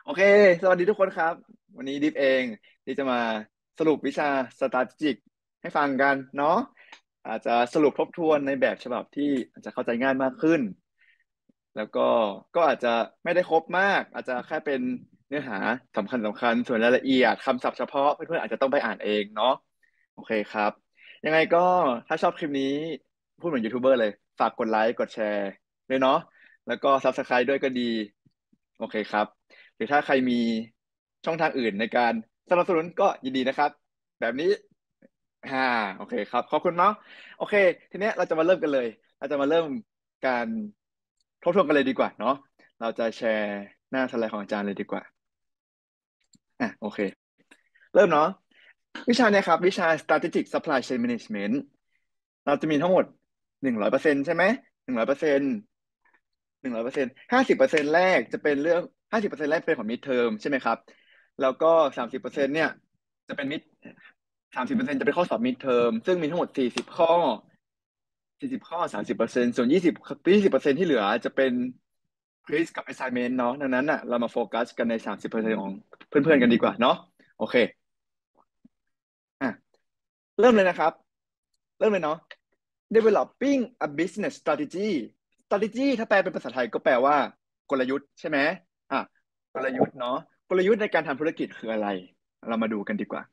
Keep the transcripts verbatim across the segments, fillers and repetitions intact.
โอเค สวัสดีทุกคนครับ วันนี้ดิฟเองที่จะมาสรุปวิชา Strategic ให้ฟังกันเนาะอาจจะสรุปทบทวนในแบบฉบับที่อาจจะเข้าใจง่ายมากขึ้น แล้วก็ก็อาจจะไม่ได้ครบมาก อาจจะแค่เป็นเนื้อหาสำคัญสำคัญ ส่วนรายละเอียดคำศัพท์เฉพาะเพื่อนๆอาจจะต้องไปอ่านเองเนาะโอเคครับ ยังไงก็ถ้าชอบคลิปนี้พูดเหมือนยูทูบเบอร์เลย ฝากกดไลค์กดแชร์ด้วยเนาะแล้วก็ Subscribe ด้วยก็ดี โอเคครับ หรือถ้าใครมีช่องทางอื่นในการสนับสนุนก็ยินดีนะครับแบบนี้อ่าโอเคครับขอบคุณเนาะโอเคทีเนี้ยเราจะมาเริ่มกันเลยเราจะมาเริ่มการทบทวนกันเลยดีกว่าเนาะเราจะแชร์หน้าสไลด์ของอาจารย์เลยดีกว่าอ่ะโอเคเริ่มเนาะวิชาเนี่ยครับวิชา strategic supply chain management เราจะมีทั้งหมดหนึ่งร้อยเปอร์เซ็นต์ใช่ไหมหนึ่งร้อยเปอร์เซ็นต์หนึ่งร้อยเปอร์เซ็นต์ห้าสิบเปอร์เซ็นต์แรกจะเป็นเรื่องห้าสิบเปอร์เซ็นต์แรกเป็นของ mid term ใช่ไหมครับ แล้วก็สามสิบเปอร์เซ็นต์เนี่ยจะเป็นมิดสามสิบเปอร์เซ็นต์จะเป็นข้อสอบ mid term ซึ่งมีทั้งหมดสี่สิบข้อสี่สิบข้อสามสิบเปอร์เซ็นต์ส่วนยี่สิบยี่สิบเปอร์เซ็นต์ที่เหลือจะเป็น quiz กับ assignment เนาะดังนั้นอ่ะเรามาโฟกัสกันในสามสิบเปอร์เซ็นต์ของเพื่อนๆกันดีกว่าเนาะโอเคอ่ะเริ่มเลยนะครับเริ่มเลยเนาะ developing a business strategy strategy ถ้าแปลเป็นภาษาไทยก็แปลว่ากลยุทธ์ใช่ไหมอ่ะกลยุทธ์เนาะกลยุทธ์ในการทำธุรกิจคืออะไรเรามาดูกันดีกว่า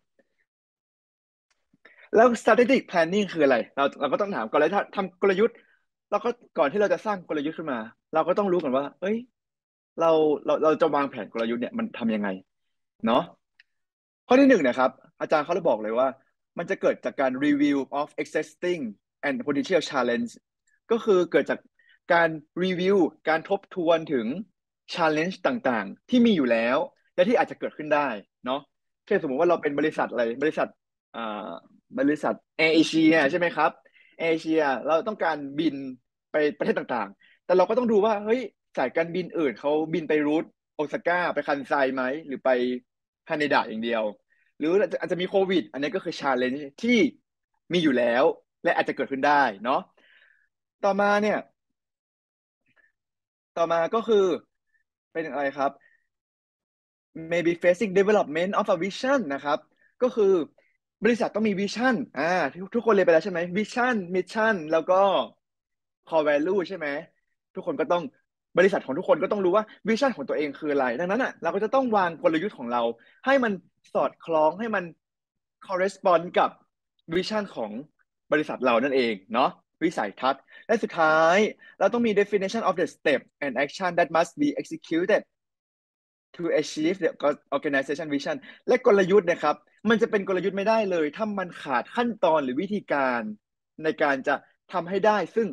แล้ว strategic planning คืออะไรเราเราก็ต้องถามก่อนเลยถ้าทำกลยุทธ์เราก็ก่อนที่เราจะสร้างกลยุทธ์ขึ้นมาเราก็ต้องรู้ก่อนว่าเอ้ยเราเราเราจะวางแผนกลยุทธ์เนี่ยมันทำยังไงเนาะข้อที่หนึ่งเนะครับอาจารย์เขาเลยบอกเลยว่ามันจะเกิดจากการ review of existing and potential challenge ก็คือเกิดจากการรีวิวการทบทวนถึง challenge ต่างๆที่มีอยู่แล้วและที่อาจจะเกิดขึ้นได้เนาะเช่นสมมติว่าเราเป็นบริษัทอะไรบริษัทอ่า บริษัทแอร์เอเชียใช่ไหมครับแอร์เอเชียเราต้องการบินไปประเทศต่างๆแต่เราก็ต้องดูว่าเฮ้ยสายการบินอื่นเขาบินไปรูทโอซาก้าไปคันไซไหมหรือไปฮาเนดะอย่างเดียวหรืออาจจะอาจจะมีโควิดอันนี้ก็คือชาเลนจ์ที่มีอยู่แล้วและอาจจะเกิดขึ้นได้เนาะต่อมาเนี่ยต่อมาก็คือเป็นอะไรครับ maybe facing development of a vision นะครับก็คือบริษัทต้องมีวิชั่นอ่าทุกทุกคนเรียนไปแล้วใช่ไหมวิชั่นมิชชั่นแล้วก็ core value ใช่ไหมทุกคนก็ต้องบริษัทของทุกคนก็ต้องรู้ว่าวิชั่นของตัวเองคืออะไรดังนั้นอ่ะเราก็จะต้องวางกลยุทธ์ของเราให้มันสอดคล้องให้มัน correspond กับวิชั่นของบริษัทเรานั่นเองเนาะวิสัยทัศน์และสุดท้ายเราต้องมี definition of the step and action that must be executed to achieve the organization vision และกลยุทธ์นะครับมันจะเป็นกลยุทธ์ไม่ได้เลยถ้ามันขาดขั้นตอนหรือวิธีการในการจะทำให้ได้ซึ่ง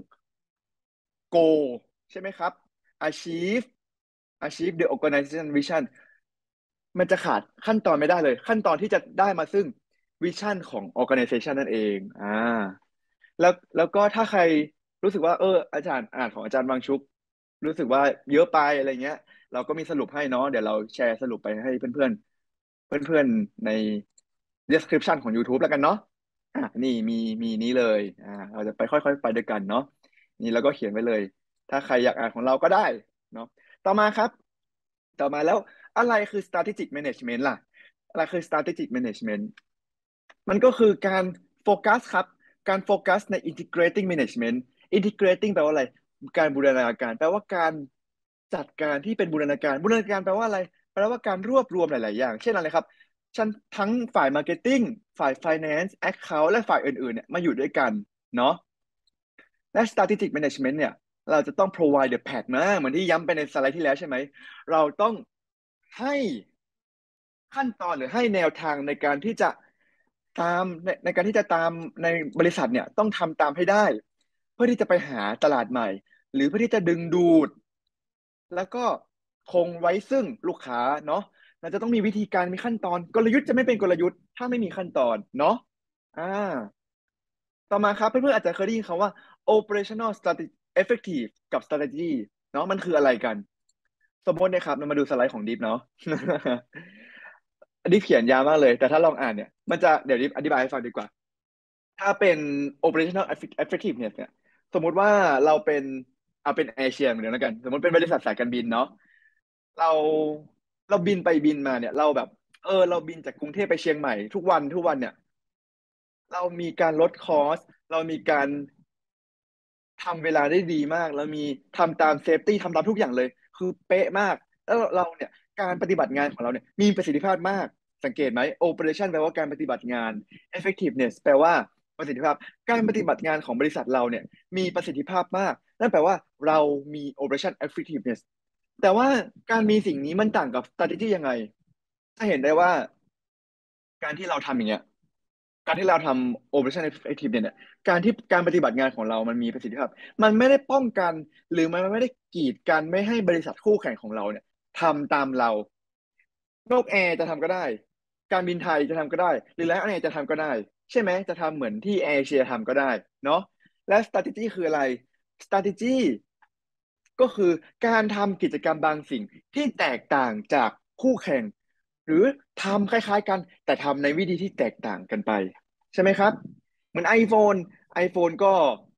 goal ใช่ไหมครับ achieve achieve the organization vision มันจะขาดขั้นตอนไม่ได้เลยขั้นตอนที่จะได้มาซึ่งวิชั่นของ organization นั่นเองอ่าแล้วแล้วก็ถ้าใครรู้สึกว่าเอออาจารย์อ่านของอาจารย์บางชุกรู้สึกว่าเยอะไปอะไรเงี้ยเราก็มีสรุปให้เนาะเดี๋ยวเราแชร์สรุปไปให้เพื่อนๆเพื่อนๆใน description ของ YouTube แล้วกันเนาะอ่ะนี่มีมีนี้เลยอ่าเราจะไปค่อยๆไปด้วยกันเนาะนี่เราก็เขียนไว้เลยถ้าใครอยากอ่านของเราก็ได้เนาะต่อมาครับต่อมาแล้วอะไรคือ strategic management ล่ะอะไรคือ strategic management มันก็คือการโฟกัสครับการโฟกัสใน integrating management integrating แปลว่าอะไรการบูรณาการแปลว่าการจัดการที่เป็นบูรณาการบูรณาการแปลว่าอะไรแปลว่าการรวบรวมหลายๆอย่างเช่นอะไรครับฉันทั้งฝ่าย marketing ฝ่าย finance account และฝ่ายอื่นๆเนี่ยมาอยู่ด้วยกันเนาะและ strategic management เนี่ยเราจะต้อง provide the path นะเหมือนที่ย้ำไปในสไลด์ที่แล้วใช่ไหมเราต้องให้ขั้นตอนหรือให้แนวทางในการที่จะ ตามในในการที่จะตามในบริษัทเนี่ยต้องทำตามให้ได้เพื่อที่จะไปหาตลาดใหม่หรือเพื่อที่จะดึงดูดแล้วก็คงไว้ซึ่งลูกค้าเนาะเราจะต้องมีวิธีการมีขั้นตอนกลยุทธ์จะไม่เป็นกลยุทธ์ถ้าไม่มีขั้นตอนเนาะอ่าต่อมาครับเพื่อนๆอาจจะเคยได้ยินคำว่า operational strategy effective กับ strategy เนาะมันคืออะไรกันสมมตินะครับเรามาดูสไลด์ของดิฟเนาะดิฟเขียนยาวมากเลยแต่ถ้าลองอ่านเนี่ยมันจะเดี๋ยวดิฟอธิบายให้ฟังดีกว่า ถ้าเป็น operational effectiveness เนี่ยสมมุติว่าเราเป็นเอาเป็นเอเชียเหมือนเดิมแล้วกันสมมติเป็นบริษัทสายการบินเนาะเราเราบินไปบินมาเนี่ยเราแบบเออเราบินจากกรุงเทพไปเชียงใหม่ทุกวันทุกวันเนี่ยเรามีการลดคอสเรามีการ ทำเวลาได้ดีมากแล้วมีทำตามเซฟตี้ทำตามทุกอย่างเลยคือเป๊ะมากแล้วเราเนี่ยการปฏิบัติงานของเราเนี่ยมีประสิทธิภาพมากสังเกตไหม operation แปลว่าการปฏิบัติงาน effectiveness แปลว่าประสิทธิภาพการปฏิบัติงานของบริษัทเราเนี่ยมีประสิทธิภาพมากนั่นแปลว่าเรามี operation effectiveness แต่ว่าการมีสิ่งนี้มันต่างกับ strategy ยังไงจะเห็นได้ว่าการที่เราทำอย่างเงี้ย การที่เราทำ operation effective เนี่ยการที่การปฏิบัติงานของเรามันมีประสิทธิภาพมันไม่ได้ป้องกันหรือมันไม่ได้กีดกันไม่ให้บริษัทคู่แข่งของเราเนี่ยทำตามเรานกแอร์จะทำก็ได้การบินไทยจะทำก็ได้หรือไลน์แอร์จะทำก็ได้ใช่ไหมจะทำเหมือนที่แอร์เอเชียทำก็ได้เนาะและ strategy คืออะไร strategy ก็คือการทำกิจกรรมบางสิ่งที่แตกต่างจากคู่แข่งหรือทำคล้ายๆกันแต่ทำในวิธีที่แตกต่างกันไป ใช่ไหมครับเหมือน iPhone iPhone ก็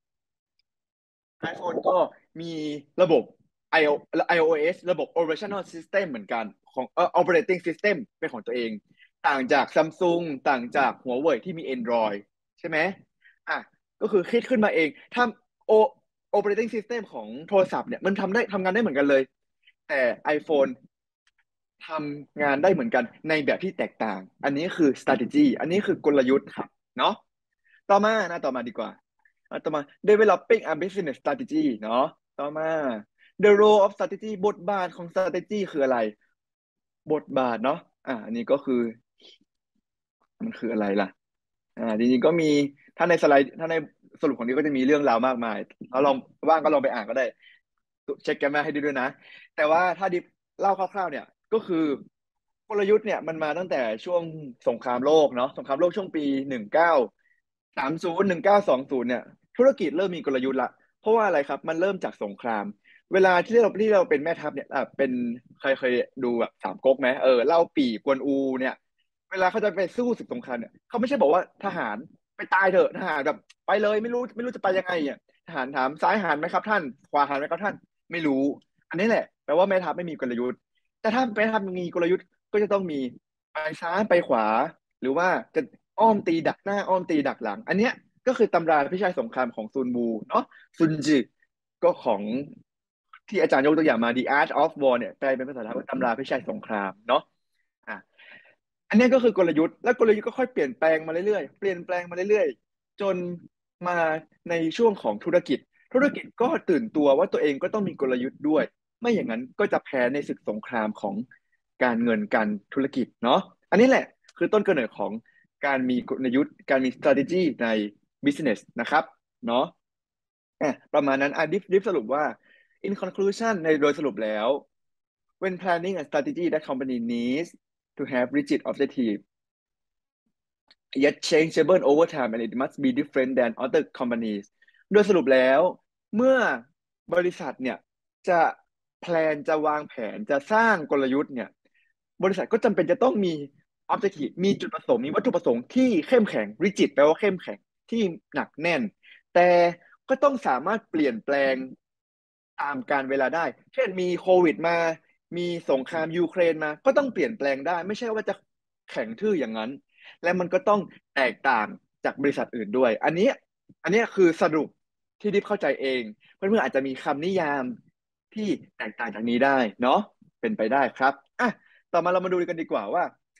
iPhone ก็มีระบบ iO iOS ระบบ Operational System เหมือนกันของเอ่อ Operating System เป็นของตัวเองต่างจาก Samsung ต่างจากหัวเว่ยที่มี Android ใช่ไหมอ่ะก็คือคิดขึ้นมาเองทำ O Operating System ของโทรศัพท์เนี่ยมันทำได้ทำงานได้เหมือนกันเลยแต่ iPhone ทำงานได้เหมือนกันในแบบที่แตกต่างอันนี้คือ strategy อันนี้คือกลยุทธ์ครับเนาะ ต่อมานะต่อมาดีกว่าอ่ะต่อมา developing a business strategy เนาะต่อมา the role of strategy บทบาทของ strategy คืออะไรบทบาทเนาะอ่าอันนี้ก็คือมันคืออะไรล่ะอ่าจริงๆก็มีถ้าในสไลด์ถ้าในสรุปของนี้ก็จะมีเรื่องราวมากมายเราลองว่างก็ลองไปอ่านก็ได้เช็คกันมาให้ดีด้วยนะแต่ว่าถ้าดิบเล่าคร่าวๆเนี่ยก็คือกลยุทธ์เนี่ยมันมาตั้งแต่ช่วงสงครามโลกเนาะสงครามโลกช่วงปีหนึ่งเก้าสามศูนย์หนึ่งเก้าสองศูนย์เนี่ยธุรกิจเริ่มมีกลยุทธ์ละเพราะว่าอะไรครับมันเริ่มจากสงครามเวลาที่เราที่เราเป็นแม่ทัพเนี่ยอ่ะเป็นใครเคยดูแบบสามก๊กไหมเออเล่าปี่กวนอูเนี่ย เวลาเขาจะไปสู้ศึกสงครามเนี่ยเขาไม่ใช่บอกว่าทหารไปตายเถอะทหารแบบไปเลยไม่รู้ไม่รู้จะไปยังไงอ่ะทหารถามซ้ายหันไหมครับท่านขวาหันไหมครับท่านไม่รู้อันนี้แหละแปลว่าแม่ทัพไม่มีกลยุทธ์แต่ถ้าแม่ทัพมีกลยุทธ์ก็จะต้องมีไปซ้ายไปขวาหรือว่าจะอ้อมตีดักหน้าอ้อมตีดักหลังอันเนี้ยก็คือตำราพิชัยสงครามของซุนวูเนาะซุนจิก็ของที่อาจารย์ยกตัวอย่างมา The Art of War เนี่ยแปลเป็นภาษาไทยว่าตำราพิชัยสงครามเนาะอ่ะ อันนี้ก็คือกลยุทธ์แล้วกลยุทธ์ก็ค่อยเปลี่ยนแปลงมาเรื่อยๆเปลี่ยนแปลงมาเรื่อยๆจนมาในช่วงของธุรกิจธุรกิจก็ตื่นตัวว่าตัวเองก็ต้องมีกลยุทธ์ด้วยไม่อย่างนั้นก็จะแพ้ในศึกสงครามของการเงินการธุรกิจเนาะอันนี้แหละคือต้นกำเนิดของการมีกลยุทธ์การมี strategy ใน business นะครับเนาะอ่ะประมาณนั้นอ่ะดิฟดิฟสรุปว่า in conclusion ในโดยสรุปแล้ว when planning a strategy that company needs to have rigid objective yet changeable over time and it must be different than other companies โดยสรุปแล้วเมื่อบริษัทเนี่ยจะแพลนจะวางแผนจะสร้างกลยุทธ์เนี่ยบริษัทก็จำเป็นจะต้องมี objective มีจุดประสงค์มีวัตถุประสงค์ที่เข้มแข็ง rigid แปลว่าเข้มแข็งที่หนักแน่นแต่ก็ต้องสามารถเปลี่ยนแปลงตามกาลเวลาได้เช่นมีโควิดมามีสงครามยูเครนมาก็ต้องเปลี่ยนแปลงได้ไม่ใช่ว่าจะแข็งทื่ออย่างนั้น และมันก็ต้องแตกต่างจากบริษัทอื่นด้วย อันนี้อันนี้คือสรุปที่ดิฟเข้าใจเอง เพื่อนๆอาจจะมีคำนิยามที่แตกต่างจากนี้ได้เนาะเป็นไปได้ครับอ่ะต่อมาเรามาดูกันดีกว่าว่า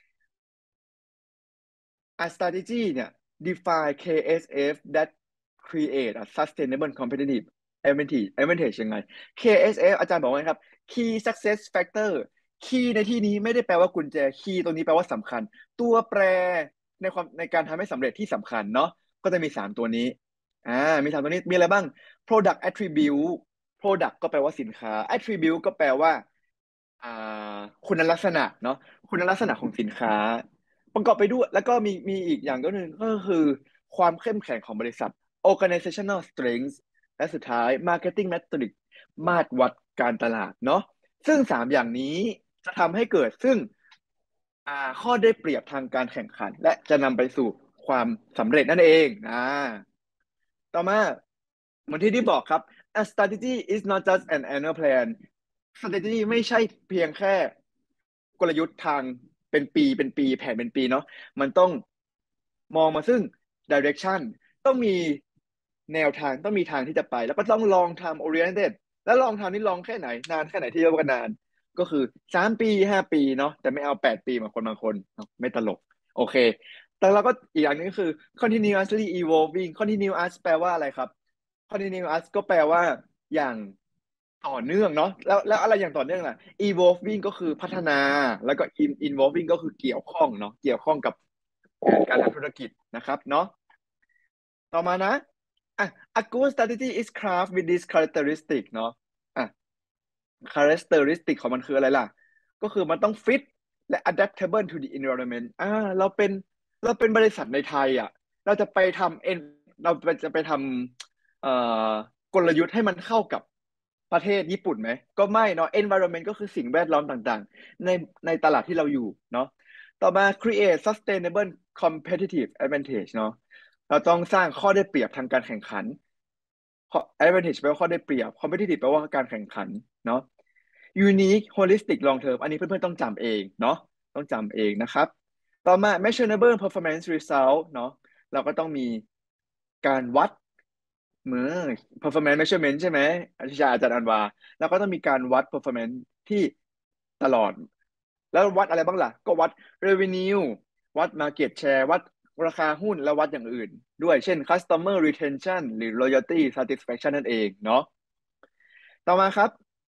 a strategy เนี่ย define เค เอส เอฟ that create a sustainable competitive advantage advantage ยังไง เค เอส เอฟ อสเอฟอาจารย์บอกว่าไงครับ key success factor key ในที่นี้ไม่ได้แปลว่ากุญแจ key ตรงนี้แปลว่าสำคัญตัวแปรในความในการทำให้สำเร็จที่สำคัญเนาะก็จะมีสามตัวนี้อ่ามีสามตัวนี้มีอะไรบ้าง product attribute product ก็แปลว่าสินค้า attribute ก็แปลว่าอ่าคุณลักษณะเนาะคุณลักษณะของสินค้า ประกอบไปด้วยแล้วก็มีมีอีกอย่างก็หนึ่งก็คือความเข้มแข็งของบริษัท organizational strength และสุดท้าย marketing metric มาตรวัดการตลาดเนาะซึ่งสามอย่างนี้จะทำให้เกิดซึ่งอ่าข้อได้เปรียบทางการแข่งขันและจะนำไปสู่ความสำเร็จนั่นเองอ่าต่อมาเหมือนที่ที่บอกครับ a strategy is not just an annual plan strategy ไม่ใช่เพียงแค่กลยุทธ์ทางเป็นปีเป็นปีแผนเป็นปีเนาะมันต้องมองมาซึ่ง direction ต้องมีแนวทางต้องมีทางที่จะไปแล้วก็ต้องลองทำ oriented แล้วลองทำนี่ลองแค่ไหนนานแค่ไหนที่เรียกว่านานก็คือสามปีห้าปีเนาะแต่ไม่เอาแปดปีเหมือนคนบางคนเนาะไม่ตลกโอเคแต่เราก็อีกอย่างหนึงก็คือ continuously evolving continuous แปลว่าอะไรครับ continuous ก็แปลว่าอย่างต่อเนื่องเนาะแล้วแล้วอะไรอย่างต่อเนื่องล่ะ evolving ก็คือพัฒนาแล้วก็ in- involving ก็คือเกี่ยวข้องเนาะเกี่ยวข้องกับการทำธุรกิจนะครับเนาะต่อมานะอ่ะ a good strategy is craft with this characteristic เนาะอ่ะ characteristic ของมันคืออะไรล่ะก็คือมันต้อง fit และ adaptable to the environment อ่าเราเป็นเราเป็นบริษัทในไทยอ่ะเราจะไปทำเอ็นเราจะไปทำเอ่อกลยุทธ์ให้มันเข้ากับประเทศญี่ปุ่นไหมก็ไม่เนาะ environment ก็คือสิ่งแวดล้อมต่างๆในในตลาดที่เราอยู่เนาะต่อมา create sustainable competitive advantage เนาะเราต้องสร้างข้อได้เปรียบทางการแข่งขัน advantage แปลว่าข้อได้เปรียบ competitive แปลว่าการแข่งขันเนาะ unique holistic long term อันนี้เพื่อนๆต้องจำเองเนาะต้องจำเองนะครับต่อมา measurable performance result เนาะเราก็ต้องมีการวัดเมื่อ performance measurement ใช่ไหมอาจารย์อาจารย์อันวาแล้วก็ต้องมีการวัด performance ที่ตลอดแล้ววัดอะไรบ้างล่ะก็วัด revenue วัด market share วัดราคาหุ้นและวัดอย่างอื่นด้วยเช่น customer retention หรือ loyalty satisfaction นั่นเองเนาะต่อมาครับ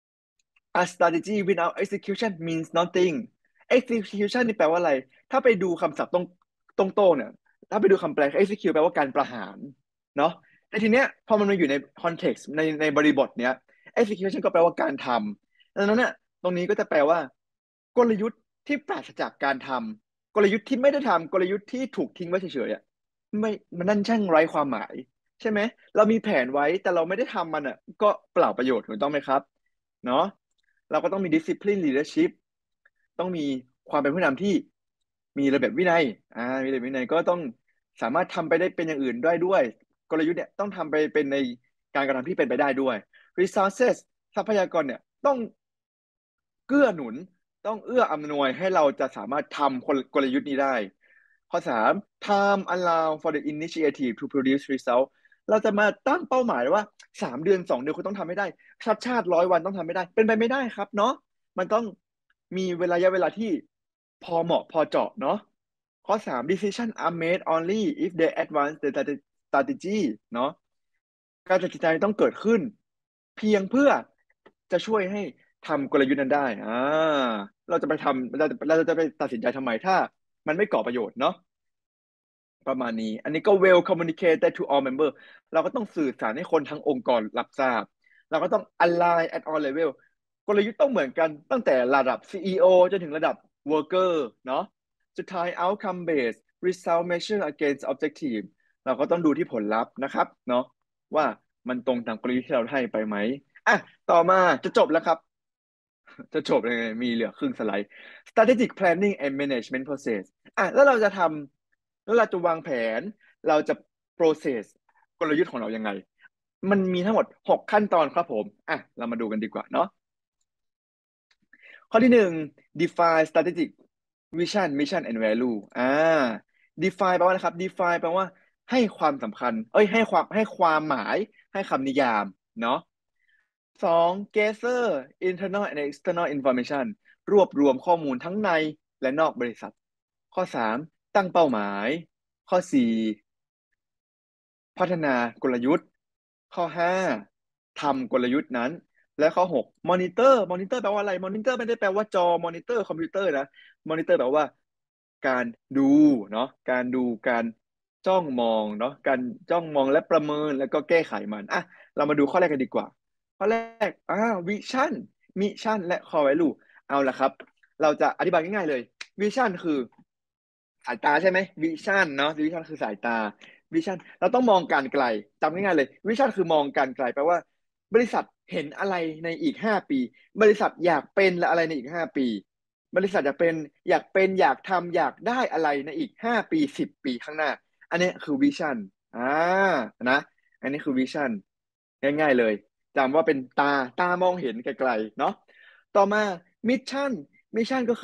a strategy without execution means nothing execution นี่แปลว่าอะไรถ้าไปดูคำศัพท์ตรงตรงโตเนี่ยถ้าไปดูคำแปล execute แปลว่าการประหารเนาะแต่ทีเนี้ยพอมันมาอยู่ใน context ในในบริบทเนี้ย execution ก็แปลว่าการทำดังนั้นเนี่ยตรงนี้ก็จะแปลว่ากลยุทธ์ที่ปราศจากการทำกลยุทธ์ที่ไม่ได้ทำกลยุทธ์ที่ถูกทิ้งไว้เฉยๆอ่ะไม่มันนั่นช่างไร้ความหมายใช่ไหมเรามีแผนไว้แต่เราไม่ได้ทำมันอ่ะก็เปล่าประโยชน์ถูกต้องไหมครับเนาะ เราก็ต้องมี discipline leadership ต้องมีความเป็นผู้นำที่มีระเบียบวินัยอ่ามีระเบียบวินัยก็ต้องสามารถทำไปได้เป็นอย่างอื่นได้ด้วยกลยุทธ์เนี่ยต้องทำไปเป็นในการกระทำที่เป็นไปได้ด้วย resources ทรัพยากรเนี่ยต้องเกื้อหนุนต้องเอื้ออำนวยให้เราจะสามารถทำกลยุทธ์นี้ได้ข้อสาม time allow for the initiative to produce result เราจะมาตั้งเป้าหมายว่าสามเดือนสองเดือนคุณต้องทำให้ได้ชัดชาติร้อยวันต้องทำไม่ได้เป็นไปไม่ได้ครับเนาะมันต้องมีเวลาระยะเวลาที่พอเหมาะพอเจาะเนาะข้อสาม decision are made only if they advance the strategy เนาะการตัดสินใจต้องเกิดขึ้นเพียงเพื่อจะช่วยให้ทำกลยุทธ์นั้นได้อ่าเราจะไปทำเราจะเราจะไปตัดสินใจทำไมถ้ามันไม่ก่อประโยชน์เนาะ ประมาณนี้ อันนี้ก็ well communicated to all member เราก็ต้องสื่อสารให้คนทั้งองค์กรรับทราบ เราก็ต้อง align at all level กลยุทธ์ต้องเหมือนกันตั้งแต่ระดับ ซี อี โอ จนถึงระดับ worker เนาะสุดท้าย outcome based result measure against objective เราก็ต้องดูที่ผลลัพธ์นะครับเนาะว่ามันตรงตามกลยุทธ์ที่เราให้ไปไหมอ่ะต่อมาจะจบแล้วครับจะจบยังไงมีเหลือครึ่งสไลด์ strategic planning and management process อ่ะแล้วเราจะทำแล้วเราจะวางแผนเราจะ process กลยุทธ์ของเรายังไงมันมีทั้งหมดหกขั้นตอนครับผมอ่ะเรามาดูกันดีกว่าเนาะข้อที่หนึ่ง define strategic vision mission and value อ่า define แปลว่าอะไรครับ define แปลว่าให้ความสำคัญเอ้ยให้ความให้ความหมายให้คำนิยามเนาะสอง gather internal and external information รวบรวมข้อมูลทั้งในและนอกบริษัทข้อสามตั้งเป้าหมายข้อสี่ พัฒนากลยุทธ์ข้อห้าทำกลยุทธ์นั้นและข้อหกมอนิเตอร์มอนิเตอร์แปลว่าอะไรมอนิเตอร์ไม่ได้แปลว่าจอมอนิเตอร์คอมพิวเตอร์นะมอนิเตอร์แปลว่าการดูเนาะการดูการจ้องมองเนาะการจ้องมองและประเมินแล้วก็แก้ไขมันอ่ะเรามาดูข้อแรกกันดีกว่าข้อแรกอ่าวิชั่นมิชั่นและ core value เอาละครับเราจะอธิบายง่ายๆเลยวิชั่นคือสายตาใช่ไหมวิชั่นเนาะวิชั่นคือสายตา วิชั่นเราต้องมองการไกลจำง่ายๆเลยวิชั่นคือมองการไกลแปลว่าบริษัทเห็นอะไรในอีกห้าปีบริษัทอยากเป็นอะไรในอีกห้าปีบริษัทอยากเป็นอยากเป็นอยากทำอยากได้อะไรในอีกห้าปีสิบปีข้างหน้าอันนี้คือวิชั่นอ่านะอันนี้คือวิชั่นง่ายๆเลยจำว่าเป็นตาตามองเห็นไกลๆเนาะต่อมามิชชั่นมิชชั่นก็คือ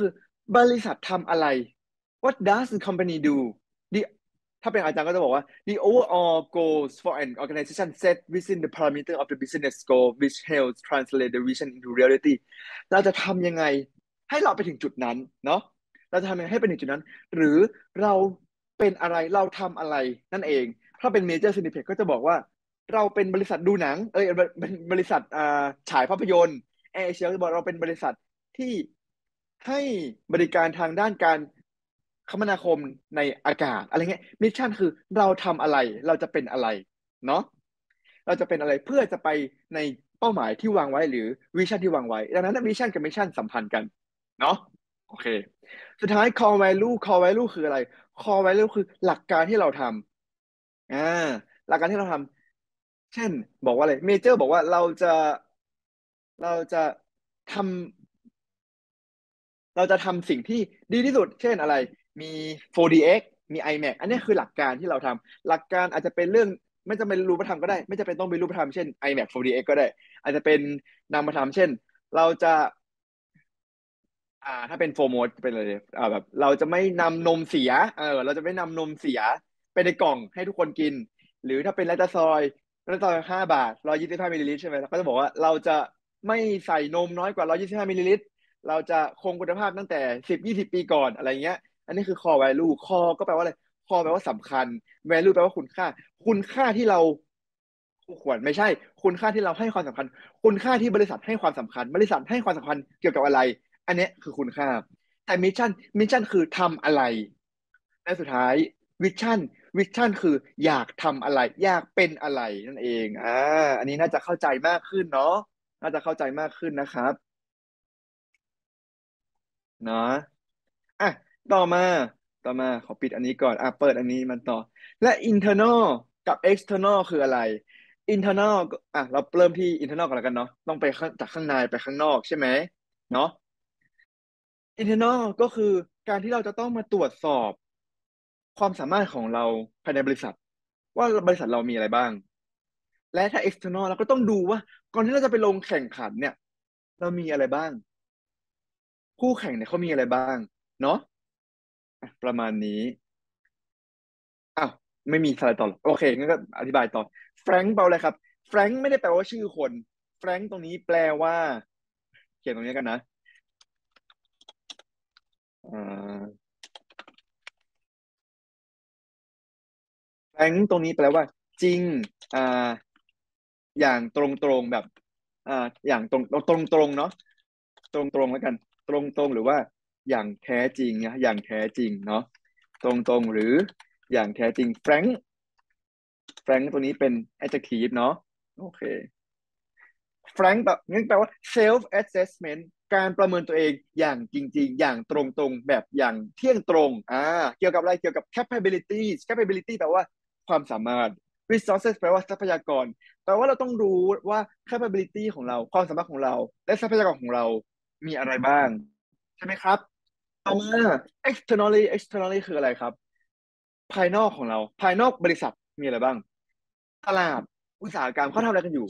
บริษัททำอะไร What does the company do the ถ้าเป็นอาจารย์ก็จะบอกว่า the overall goals for an organization set within the parameter of the business scope which helps translate the vision into reality เราจะทำยังไงให้เราไปถึงจุดนั้นเนาะเราจะทำยังไงให้ไปถึงจุดนั้น หรือเราเป็นอะไร เราทำอะไรนั่นเอง ถ้าเป็น major syndicate ก็จะบอกว่าเราเป็นบริษัทดูหนังเอ้ยเป็นบริษัทอ่าฉายภาพยนตร์แอร์เอเชียก็จะบอกเราเป็นบริษัทที่ให้บริการทางด้านการคมนาคมในอากาศอะไรเงี้ยมิชชั่นคือเราทำอะไรเราจะเป็นอะไรเนาะเราจะเป็นอะไรเพื่อจะไปในเป้าหมายที่วางไว้หรือวิชั่นที่วางไว้ดังนั้นวิชั่นกับมิชชั่นสัมพันธ์กันเนาะโอเคสุดท้าย core value core value คืออะไร core value คือหลักการที่เราทำอ่าหลักการที่เราทำเช่นบอกว่าอะไรเมเจอร์บอกว่าเราจะเราจะทำ เราจะทำสิ่งที่ดีที่สุด เช่นอะไร มี โฟร์ ดี เอ็กซ์ มี iMac อันนี้คือหลักการที่เราทำ หลักการอาจจะเป็นเรื่องไม่จำเป็นรูปธรรมก็ได้ ไม่จำเป็นต้องเป็นรูปธรรมเช่น iMac โฟร์ ดี เอ็กซ์ ก็ได้ อาจจะเป็นนามธรรมเช่น เราจะอ่าถ้าเป็นโฟร์โมดเป็นอะไรอ่าแบบเราจะไม่นำนมเสียเออเราจะไม่นำนมเสียไปในกล่องให้ทุกคนกิน หรือถ้าเป็นแลคตาซอยแลคตาซอยห้าบาทร้อยยี่สิบห้ามิลลิลิตรใช่ไหมเราก็จะบอกว่าเราจะไม่ใส่นมน้อยกว่าร้อยยี่สิบห้ามิลลิลิตร เราจะคงคุณภาพตั้งแต่สิบยี่สิบปีก่อนอะไรเงี้ยอันนี้คือ core value core ก็แปลว่าอะไร core แปลว่าสำคัญ value แปลว่าคุณค่าคุณค่าที่เราคู่ควรไม่ใช่คุณค่าที่เราให้ความสำคัญคุณค่าที่บริษัทให้ความสำคัญบริษัทให้ความสำคัญเกี่ยวกับอะไรอันนี้คือคุณค่าแต่มิชชั่นมิชชั่นคือทำอะไรและสุดท้ายวิชั่นวิชั่นคืออยากทำอะไรอยากเป็นอะไรนั่นเองอ่าอันนี้น่าจะเข้าใจมากขึ้นเนาะน่าจะเข้าใจมากขึ้นนะครับเนาะ อ่ะต่อมาต่อมาขอปิดอันนี้ก่อนอ่ะเปิดอันนี้มันต่อและ internal กับ external คืออะไร internal ก็อ่ะเราเริ่มที่ internal ก่อนแล้วกันเนาะต้องไปข้างจากข้างในไปข้างนอกใช่ไหมเนาะ internal ก็คือการที่เราจะต้องมาตรวจสอบความสามารถของเราภายในบริษัทว่าบริษัทเรามีอะไรบ้างและถ้า external เราก็ต้องดูว่าก่อนที่เราจะไปลงแข่งขันเนี่ยเรามีอะไรบ้างคู่แข่งเนี่ยเขามีอะไรบ้างเนาะอ่ะประมาณนี้ อ้าวไม่มีสไลด์ต่อหรอโอเคงั้นก็อธิบายต่อแฟรงค์แปลว่าอะไรครับแฟรงค์ไม่ได้แปลว่าชื่อคนแฟรงค์ตรงนี้แปลว่าเขียนตรงนี้กันนะอ่าแฟรงค์ตรงนี้แปลว่าจริงอ่าอย่างตรงตรงแบบอ่าอย่างตรงตรงตรงเนาะตรงตรงแล้วกันตรงตรงหรือว่าอย่างแท้จริงนะอย่างแท้จริงเนาะตรงตรงหรืออย่างแท้จริงแฟรงค์แฟรงค์ตัวนี้เป็น adjective เนาะโอเค แฟรงค์แบบงั้นแปลว่า self assessment การประเมินตัวเองอย่างจริงๆอย่างตรงๆแบบอย่างเที่ยงตรงอ่าเกี่ยวกับอะไรเกี่ยวกับ capabilities capability แปลว่าความสามารถ resources แปลว่าทรัพยากรแปลว่าเราต้องรู้ว่า capability ของเราความสามารถของเราและทรัพยากรของเรามีอะไรบ้างใช่ไหมครับต่อมา externally externally คืออะไรครับภายนอกของเราภายนอกบริษัทมีอะไรบ้างตลาดอุตสาหกรรมเขาทำอะไรกันอยู่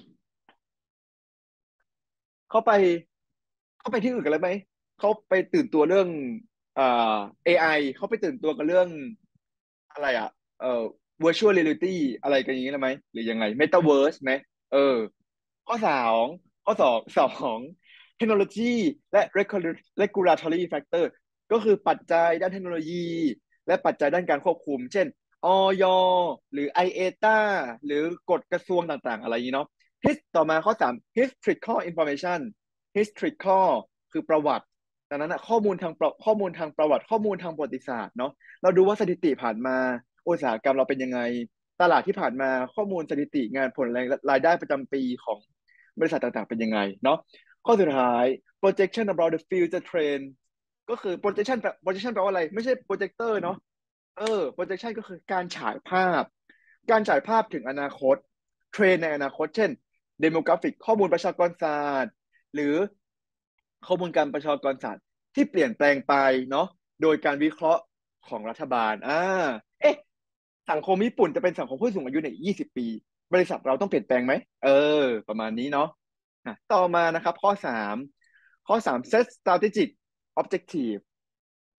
เขาไปเขาไปที่อื่นกันแล้วไหมเขาไปตื่นตัวเรื่องเอ่อ เอ ไอ เขาไปตื่นตัวกับเรื่องอะไรอ่ะเอ่อ virtual reality อะไรกันอย่างนี้แล้วไหมหรือยังไง metaverse ไหมเออข้อสองข้อสองสองเทคโนโลยีและ regula- regulatory factor ก็คือปัจจัยด้านเทคโนโลยีและปัจจัยด้านการควบคุมเช่นอย หรือ ไอ เอ ที เอ หรือกฎกระทรวงต่างๆอะไรอย่างนี้เนาะ his ต่อมาข้อสาม historical information historical คือประวัติดังนั้นนะข้อมูลทางประข้อมูลทางประวัติข้อมูลทางประวัติศาสตร์เนาะเราดูว่าสถิติผ่านมาอุตสาหกรรมเราเป็นยังไงตลาดที่ผ่านมาข้อมูลสถิติงานผลรายได้ประจำปีของบริษัทต่างๆเป็นยังไงเนาะข้อสุดท้าย projection about the future trend ก็คือ projection แปล projection แปลว่าอะไรไม่ใช่ projector เนาะเออ projection ก็คือการฉายภาพการฉายภาพถึงอนาคตเทรนในอนาคตเช่น demographic ข้อมูลประชากรศาสตร์หรือข้อมูลการประชากรศาสตร์ที่เปลี่ยนแปลงไปเนาะโดยการวิเคราะห์ของรัฐบาลอ่าเอ๊ะสังคมญี่ปุ่นจะเป็นสังคมผู้สูงอายุในยี่สิบปีบริษัทเราต้องเปลี่ยนแปลงไหมเออประมาณนี้เนาะอ่ะต่อมานะครับข้อสามข้อสาม set strategic objective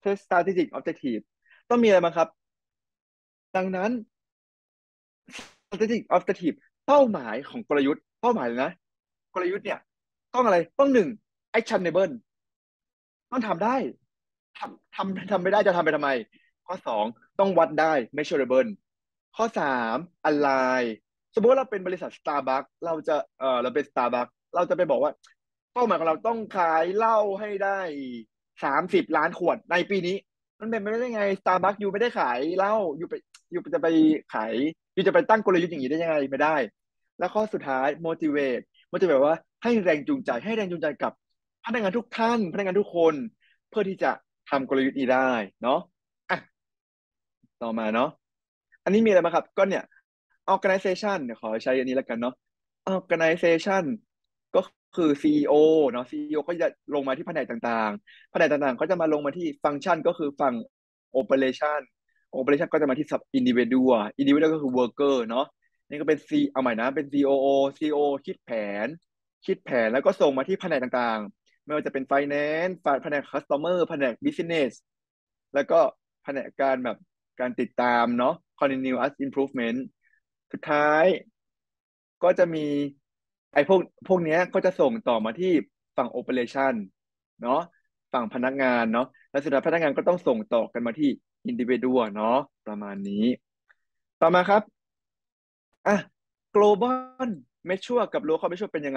strategic objective ต้องมีอะไรบ้างครับดังนั้น strategic objective เป้าหมายของกลยุทธ์เป้าหมายเลยนะกลยุทธ์เนี่ยต้องอะไรต้องหนึ่ง actionable ต้องทำได้ทำทำทำไม่ได้จะทำไปทำไมข้อสองต้องวัดได้ measurable ข้อสาม align สมมติว่าเราเป็นบริษัท Starbucks เราจะเออเราเป็น Starbucks เราจะไปบอกว่าเป้าหมายของเราต้องขายเหล้าให้ได้สามสิบล้านขวดในปีนี้มันเป็นไปได้ไง Starbucks อยู่ไม่ได้ขายเหล้าอยู่ไปอยู่จะไปขายอยู่จะไปตั้งกลยุทธ์อย่างนี้ได้ยังไงไม่ได้แล้วข้อสุดท้าย motivate motivate ว่าให้แรงจูงใจให้แรงจูงใจกับพนักงานทุกท่านพนักงานทุกคนเพื่อที่จะทำกลยุทธ์นี้ได้เนาะอ่ะต่อมาเนาะอันนี้มีอะไรมางครับก็เนี่ย organization เดี๋ยวขอใช้อันนี้แล้วกันเนาะ organization ก็คือ ซี อี โอ เนาะ ซี อี โอ ก็จะลงมาที่แผนกต่างๆแผนกต่างๆก็จะมาลงมาที่ฟังก์ชันก็คือฝั่ง operation operation ก็จะมาที่ sub individual individual ก็คือ worker เนาะนี่ก็เป็น C เอาใหม่นะเป็น ซี โอ โอ ซี โอ คิดแผนคิดแผนแล้วก็ส่งมาที่แผนกต่างๆไม่ว่าจะเป็น finance ฝ่ายแผนก customer แผนก business แล้วก็แผนกการแบบการติดตามเนาะ continuous improvement สุดท้ายก็จะมีไอ้พวกพวกเนี้ยก็จะส่งต่อมาที่ฝั่ง operation เนาะฝั่งพนักงานเนาะแล้วสุดท้ายพนักงานก็ต้องส่งต่อกันมาที่ individual เนาะประมาณนี้ต่อมาครับอ่ะ global mature กับ local mature เป็นยังไง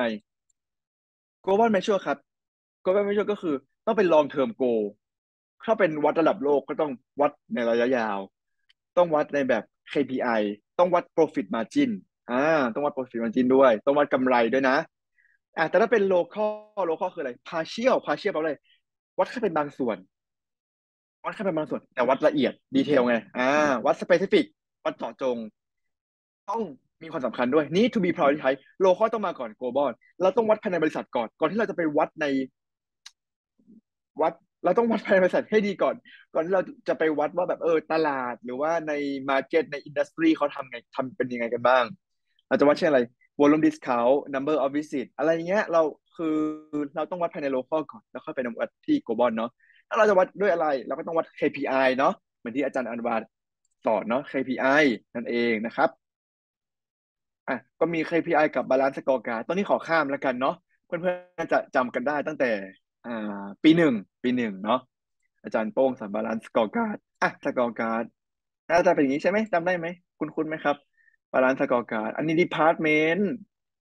global mature ครับ global mature ก็คือต้องเป็น long term goal ถ้าเป็นวัดระดับโลกก็ต้องวัดในระยะยาวต้องวัดในแบบ เค พี ไอ ต้องวัด profit margin อ่าต้องวัด profit margin ด้วยต้องวัดกำไรด้วยนะอ่าแต่ถ้าเป็น local local คืออะไร partial partial แปลว่าอะไรวัดแค่เป็นบางส่วนวัดแค่เป็นบางส่วนแต่วัดละเอียดดีเทลไงอ่าวัด specific วัดเจาะจงต้องมีความสำคัญด้วย need to be prioritized local ต้องมาก่อน global เราต้องวัดภายในบริษัทก่อนก่อนที่เราจะไปวัดใน วัดเราต้องวัดภายในบริษัทให้ดีก่อนก่อนที่เราจะไปวัดว่าแบบเออตลาดหรือว่าในมาร์เก็ตในอินดัสทรีเขาทำไงทำเป็นยังไงกันบ้างเราจะวัดเช่นอะไร volume discount number of visit อะไรเงี้ยเราคือเราต้องวัดภายใน local ก่อนแล้วค่อยไปนำวัดที่ global เนาะถ้าเราจะวัดด้วยอะไรเราก็ต้องวัด เค พี ไอ เนาะเหมือนที่อาจารย์อนุบาลสอนเนาะ เค พี ไอ นั่นเองนะครับอ่ะก็มี เค พี ไอ กับ balance scorecard ตอนนี้ขอข้ามแล้วกันเนาะเพื่อนๆน่าจะจำกันได้ตั้งแต่อ่าปีหนึ่งปีหนึ่งเนาะ อาจารย์โป้งสามบาลานซ์สกอร์การ์ดอ่ะสกอร์การ์ดหน้าตาเป็นอย่างนี้ใช่ไหมจำได้ไหมคุณคุณไหมครับบาลานซ์สกอร์การ์ดอันนี้ดีพาร์ตเมนต์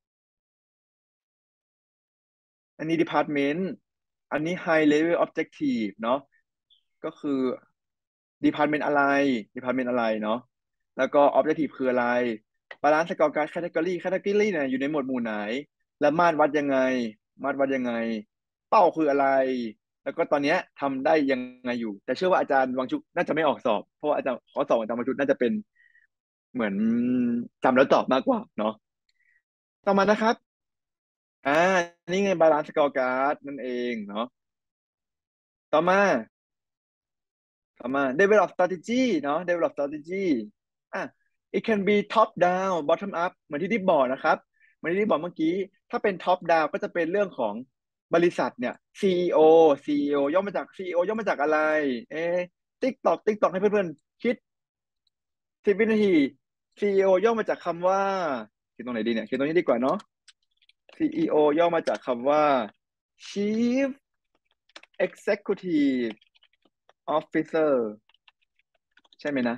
อันนี้ดีพาร์ตเมนต์อันนี้ไฮเลเวลออบเจกตีฟเนาะก็คือดีพาร์ตเมนต์อะไรดีพาร์ตเมนต์อะไรเนาะแล้วก็ออบเจกตีฟคืออะไรบาลานซ์สกอร์การ์ดแคตตากรีแคตตากรีเนี่ยอยู่ในหมวดหมู่ไหนและมาตรวัดยังไงมาตรวัดยังไงเป้าคืออะไร แล้วก็ตอนเนี้ยทำได้ยังไงอยู่แต่เชื่อว่าอาจารย์วังชุกน่าจะไม่ออกสอบเพราะว่าอาจารย์ข้อสอบอาจารย์วังชุกน่าจะเป็นเหมือนจำแล้วตอบมากกว่าเนาะต่อมานะครับอ่านี่ไงบาลานซ์สกอร์การ์ดนั่นเองเนาะต่อมาต่อมา develop strategy เนาะ develop strategy อ่ะ it can be top down bottom up เหมือนที่ดิบบอกนะครับเหมือนที่ดิบบอกเมื่อกี้ถ้าเป็น top down ก็จะเป็นเรื่องของบริษัทเนี่ย ซี อี โอ ซี อี โอ ย่อมาจาก ซี อี โอ ย่อมาจากอะไรเอ๊ะ TikTok TikTok ให้เพื่อนๆคิดสิบวินาที ซี อี โอ ย่อมาจากคำว่าเขียนตรงไหนดีเนี่ยเขียนตรงนี้ดีกว่าเนาะ ซี อี โอ ย่อมาจากคำว่า Chief Executive Officer ใช่ไหมนะ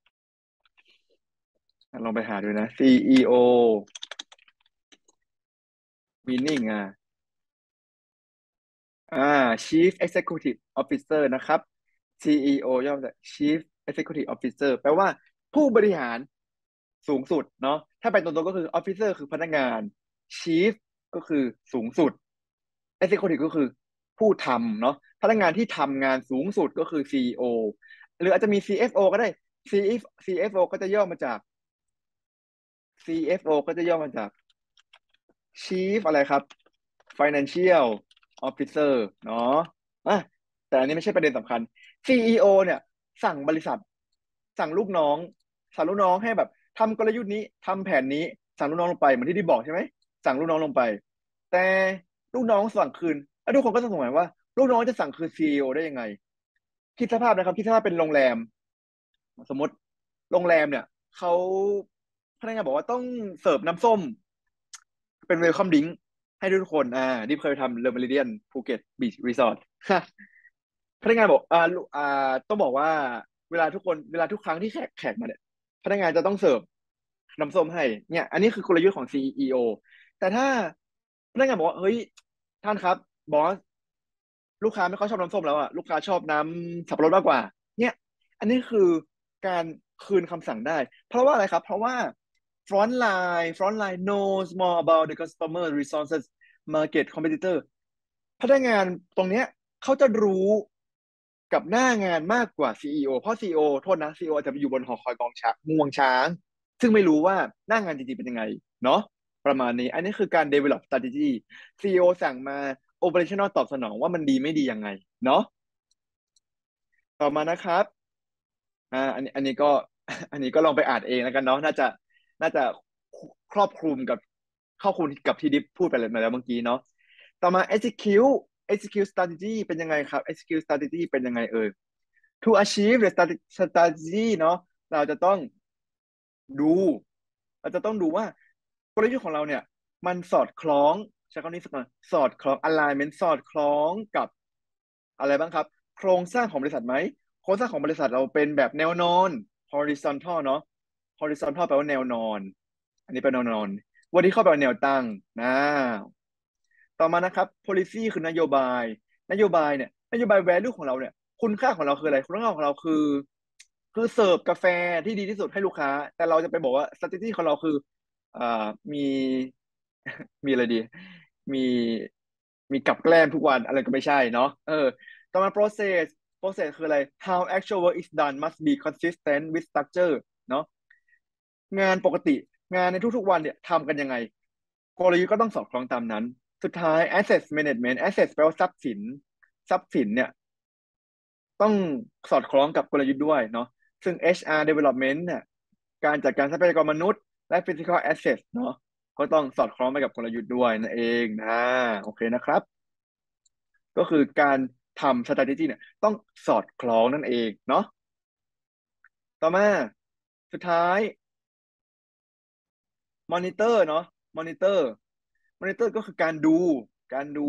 ลองไปหาดูนะ ซี อี โอ meaning อ่ะอ่า Chief Executive Officer นะครับ ซี อี โอ ย่อมาจาก Chief Executive Officer แปลว่าผู้บริหารสูงสุดเนาะถ้าไปตรงๆก็คือ Officer คือพนักงาน Chief ก็คือสูงสุด Executive ก็คือผู้ทำเนาะพนักงานที่ทำงานสูงสุดก็คือ ซี อี โอ หรืออาจจะมี ซี เอฟ โอ ก็ได้ ซี เอฟ ซี เอฟ โอ ก็จะย่อมาจาก ซี เอฟ โอ ก็จะย่อมาจาก Chief อะไรครับ Financial Officer เนาะอ่ะแต่อันนี้ไม่ใช่ประเด็นสำคัญ ซี อี โอ เนี่ยสั่งบริษัทสั่งลูกน้องสั่งลูกน้องให้แบบทำกลยุทธ์นี้ทำแผนนี้สั่งลูกน้องลงไปเหมือนที่ที่บอกใช่ไหมสั่งลูกน้องลงไปแต่ลูกน้องสั่งคืนแล้วทุกคนก็จะสงสัยว่าลูกน้องจะสั่งคืน ซี อี โอ ได้ยังไงคิดสภาพนะครับคิดสภาพเป็นโรงแรมสมมติโรงแรมเนี่ยเขาพนักงานบอกว่าต้องเสิร์ฟน้ำส้มเป็นเวลคัมดริงก์ให้ทุกคนอ่านี่เคยทำเลอเมริเดียนภูเก็ตบีชรีสอร์ทพนักงานบอกอ่าลูอ่าต้องบอกว่าเวลาทุกคนเวลาทุกครั้งที่แขกแขกมาเนี่ยพนักงานจะต้องเสิร์ฟน้ำส้มให้เนี่ยอันนี้คือกลยุทธ์ของ ซี อี โอ แต่ถ้าพนักงานบอกว่าเฮ้ยท่านครับบอสลูกค้าไม่ค่อยชอบน้ำส้มแล้วอ่ะลูกค้าชอบน้ำสับปะรดมากกว่าเนี่ยอันนี้คือการคืนคำสั่งได้เพราะว่าอะไรครับเพราะว่า front line front line knows more about the customer resources market competitor พนักงานตรงเนี้ยเขาจะรู้กับหน้างานมากกว่า ซี อี โอ เพราะ ซี อี โอ โทษนะ ซี อี โอ อาจจะไปอยู่บนหอคอยกองช้างงวงช้างซึ่งไม่รู้ว่าหน้างานจริงๆเป็นยังไงเนาะประมาณนี้อันนี้คือการ develop strategy ซี อี โอ สั่งมา operational ตอบสนองว่ามันดีไม่ดียังไงเนาะต่อมานะครับอ่าอันนี้อันนี้ก็อันนี้ก็ลองไปอ่านเองแล้วกันเนาะน่าจะน่าจะครอบคลุมกับครอบคลุมกับที่ดิฟพูดไปเลยมาแล้วเมื่อกี้เนาะต่อมา execute execute strategy เป็นยังไงครับ execute strategy เป็นยังไงเอ่ย to achieve the strate- strategy เนาะเราจะต้องดูเราจะต้องดูว่ากลยุทธ์ของเราเนี่ยมันสอดคล้องใช้คำนี้สักหน่อยสอดคล้อง alignment สอดคล้องกับอะไรบ้างครับโครงสร้างของบริษัทไหมโครงสร้างของบริษัทเราเป็นแบบแนวนอน horizontal เนาะ horizontal แปลว่าแนวนอนอันนี้เป็นแนวนอน vertical แปลว่าแนวตั้งนะต่อมานะครับ policy คือนโยบายนโยบายเนี่ยนโยบาย value ของเราเนี่ยคุณค่าของเราคืออะไรคุณค่าของเราคือคือเสิร์ฟกาแฟที่ดีที่สุดให้ลูกค้าแต่เราจะไปบอกว่า strategy ของเราคืออ่ามีมีอะไรดีมีมีกับแกล้มทุกวันอะไรก็ไม่ใช่เนาะเออต่อมา process process คืออะไร how actual work is done must be consistent with structure เนาะงานปกติงานในทุกๆวันเนี่ยทำกันยังไงกลยุทธ์ก็ต้องสอดคล้องตามนั้นสุดท้าย asset management asset แปลว่าทรัพย์สินทรัพย์สินเนี่ยต้องสอดคล้องกับกลยุทธ์ด้วยเนาะซึ่ง เอช อาร์ development เนี่ยการจัดการทรัพยากรมนุษย์และ physical assets เนาะก็ต้องสอดคล้องไปกับกลยุทธ์ด้วยนั่นเองนะโอเคนะครับ ก็คือการทำ strategy เนี่ยต้องสอดคล้องนั่นเองเนาะต่อมาสุดท้าย monitor เนาะ monitor monitor ก็คือการดูการดู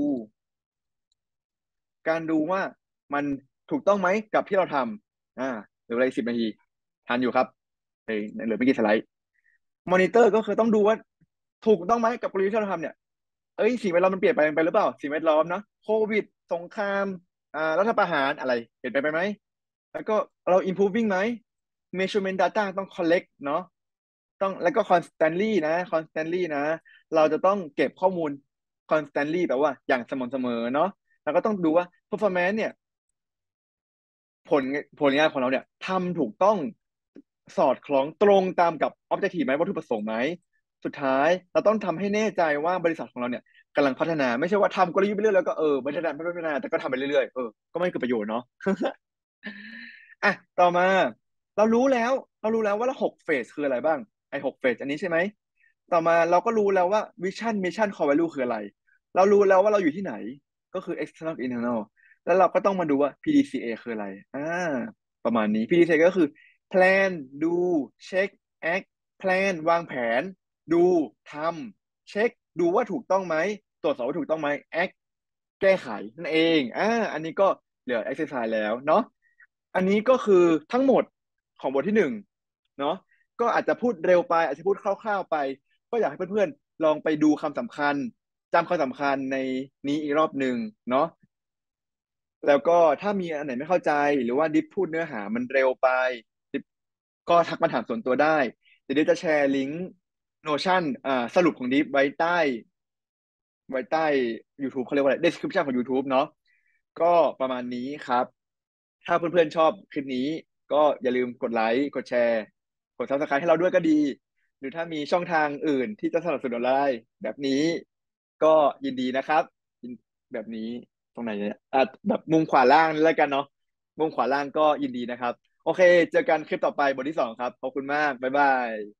การดูว่ามันถูกต้องไหมกับที่เราทำอ่าเหลือเวลาอีกสิบนาทีทันอยู่ครับเฮ้ยเหลือไม่กี่สไลด์มอนิเตอร์ก็คือต้องดูว่าถูกต้องไหมกับกลยุทธ์ที่เราทำเนี่ยเอ้ยสิ่งแวดล้อมมันเปลี่ยนไปไปหรือเปล่าสิ่งแวดล้อมเนาะโควิดสงครามอ่ารัฐประหารอะไรเปลี่ยนไปไปไหมแล้วก็เรา improving ไหม measurement data ต้อง collect เนาะต้องแล้วก็ constantly นะ constantly นะเราจะต้องเก็บข้อมูล constantly แปลว่าอย่างสม่ำเสมอเนาะ แล้วก็ต้องดูว่า performance เนี่ยผลผลงานของเราเนี่ยทำถูกต้องสอดคล้องตรงตามกับ objective ไหมวัตถุประสงค์ไหมสุดท้ายเราต้องทำให้แน่ใจว่าบริษัทของเราเนี่ยกำลังพัฒนาไม่ใช่ว่าทำกลยุทธ์ไปเรื่อยแล้วก็เออพัฒนาพัฒนาแต่ก็ทำไปเรื่อยๆเออก็ไม่เกิดประโยชน์เนาะอ่ะต่อมาเรารู้แล้วเรารู้แล้วว่าหกเฟสคืออะไรบ้างไอ้หกเฟสอันนี้ใช่ไหมต่อมาเราก็รู้แล้วว่าวิชั่นมิชชั่นคอ value คืออะไรเรารู้แล้วว่าเราอยู่ที่ไหนก็คือ external internal แล้วเราก็ต้องมาดูว่า พี ดี ซี เอ คืออะไรอ่าประมาณนี้ พี ดี ซี เอ ก็คือ plan ดู check act plan วางแผนดูทำเช็คดูว่าถูกต้องไหมตรวจสอบว่าถูกต้องไหม act แก้ไขนั่นเองอ่าอันนี้ก็เหลือ exercise แล้วเนาะอันนี้ก็คือทั้งหมดของบทที่หนึ่งเนาะก็อาจจะพูดเร็วไปอาจจะพูดคร่าวๆไปก็อยากให้เพื่อนๆลองไปดูคำสำคัญจำคำสำคัญในนี้อีกรอบหนึ่งเนาะ แล้วก็ถ้ามีอันไหนไม่เข้าใจหรือว่าดิฟพูดเนื้อหามันเร็วไปดิฟก็ทักมาถามส่วนตัวได้เดี๋ยวดิฟจะแชร์ลิงก์ Notion อ่าสรุปของดิฟไว้ใต้ไว้ใต้ YouTube เขาเรียกว่าอะไร description ของ YouTube เนาะก็ประมาณนี้ครับถ้าเพื่อนๆชอบคลิปนี้ก็อย่าลืมกดไลค์กดแชร์กด Subscribe ให้เราด้วยก็ดีหรือถ้ามีช่องทางอื่นที่จะสนับสนุนเราได้แบบนี้ก็ยินดีนะครับยินแบบนี้ ตรงไหนเนี่ยอ่ะแบบมุมขวาล่างนี่แล้วกันเนาะมุมขวาล่างก็ยินดีนะครับ โอเค เจอกันคลิปต่อไปบทที่สองครับ ขอบคุณมาก บ๊ายบาย